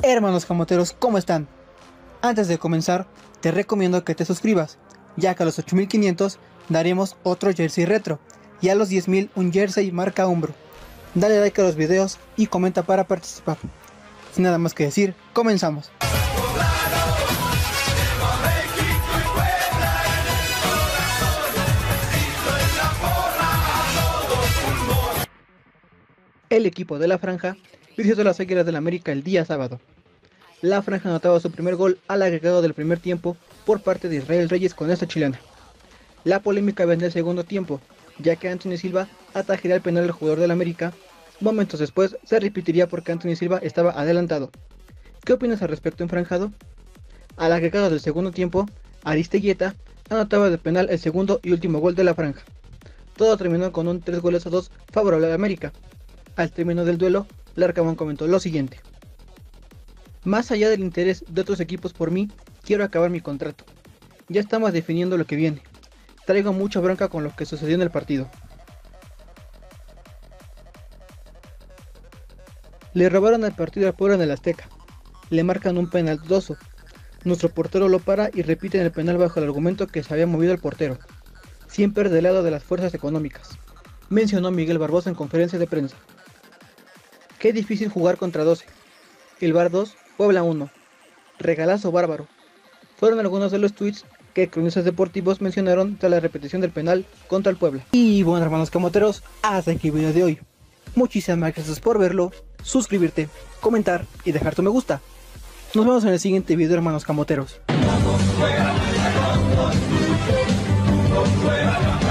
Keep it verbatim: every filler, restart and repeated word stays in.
Hermanos camoteros, ¿cómo están? Antes de comenzar, te recomiendo que te suscribas, ya que a los ocho mil quinientos daremos otro jersey retro, y a los diez mil un jersey marca Umbro. Dale like a los videos y comenta para participar. Sin nada más que decir, comenzamos. El equipo de la Franja visitó las Águilas del América el día sábado. La Franja anotaba su primer gol al agregado del primer tiempo por parte de Israel Reyes con esta chilena. La polémica vendría el segundo tiempo, ya que Anthony Silva atajaría el penal del jugador del América. Momentos después se repetiría porque Anthony Silva estaba adelantado. ¿Qué opinas al respecto, enfranjado? Al agregado del segundo tiempo, Aristeguieta anotaba de penal el segundo y último gol de la Franja. Todo terminó con un tres goles a dos favorable al América. Al término del duelo, Larcamón comentó lo siguiente: más allá del interés de otros equipos por mí, quiero acabar mi contrato. Ya estamos definiendo lo que viene. Traigo mucha bronca con lo que sucedió en el partido. Le robaron el partido al Puebla en el Azteca. Le marcan un penal dudoso. Nuestro portero lo para y repiten el penal bajo el argumento que se había movido el portero, siempre del lado de las fuerzas económicas, mencionó Miguel Barbosa en conferencia de prensa. Qué difícil jugar contra doce. El Bar dos, Puebla uno. Regalazo bárbaro. Fueron algunos de los tweets que cronistas deportivos mencionaron tras la repetición del penal contra el Puebla. Y bueno, hermanos camoteros, hasta aquí el video de hoy. Muchísimas gracias por verlo, suscribirte, comentar y dejar tu me gusta. Nos vemos en el siguiente video, hermanos camoteros.